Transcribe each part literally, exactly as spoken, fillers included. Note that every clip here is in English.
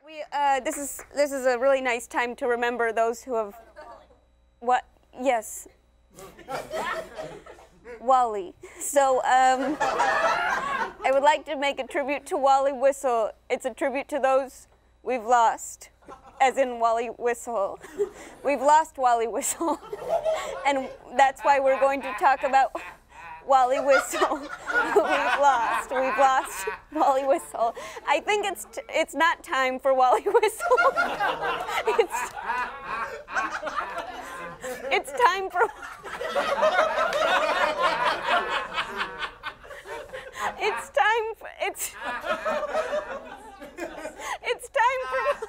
We, uh, this is, this is a really nice time to remember those who have, what, yes. Wally. So, um, I would like to make a tribute to Wally Whistle. It's a tribute to those we've lost, as in Wally Whistle. We've lost Wally Whistle, and that's why we're going to talk about Wally Whistle. We've lost. We've lost Wally Whistle. I think it's t it's not time for Wally Whistle. it's it's time for. It's time for it's. It's time for.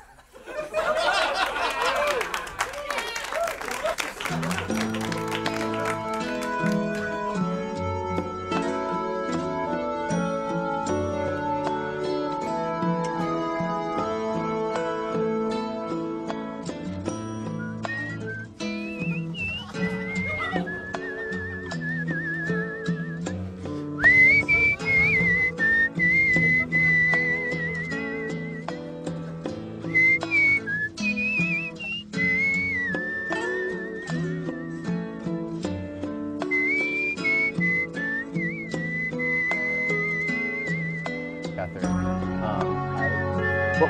Whoa,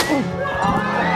whoa.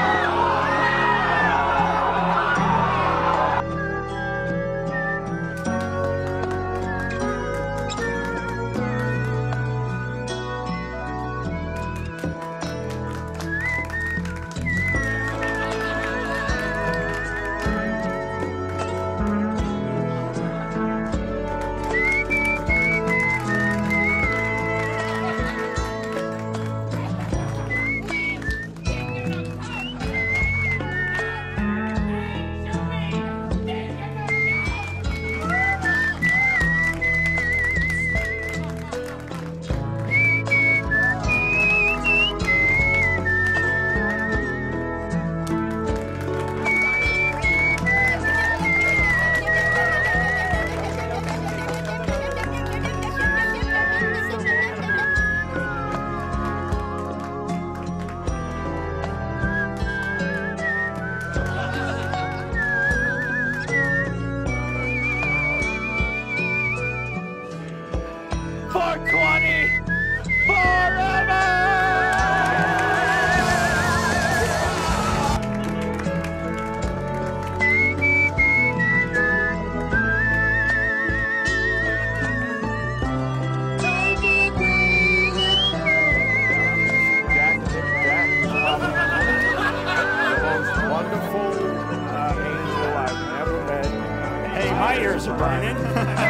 My ears are burning.